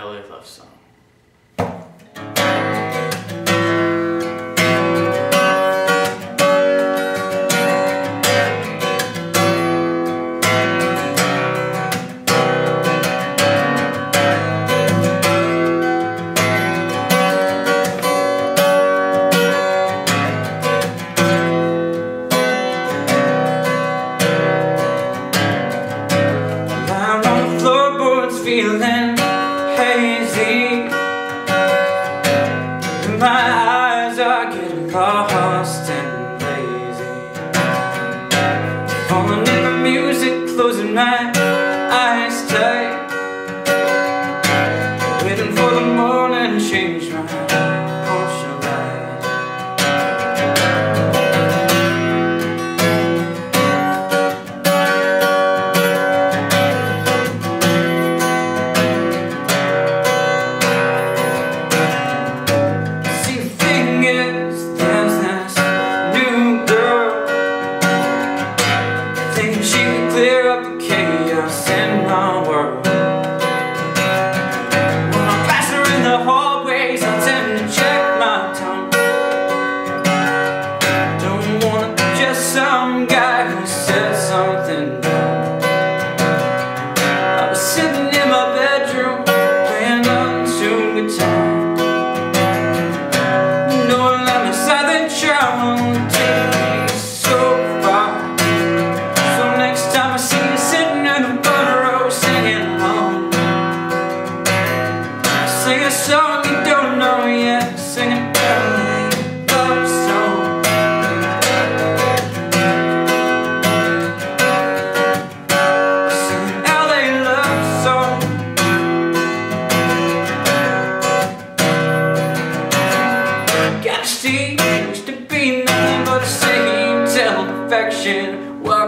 LA Love Song. Feeling hazy, my eyes are getting lost and lazy, falling in the music, closing my eyes tight, waiting for the morning to change my portion of life. She can clear up the chaos in my world. When I pass her in the hallways, I tend to check my tongue. Don't want just some guy who said something dumb. I was sitting in my bedroom playing untuned guitar, knowing that my silent charm would take me so far. Time I see you sitting in the front row singing along, sing a song you don't know yet, sing an LA love song. Sing an LA love song. Got a stage to be nothing but a same till perfection.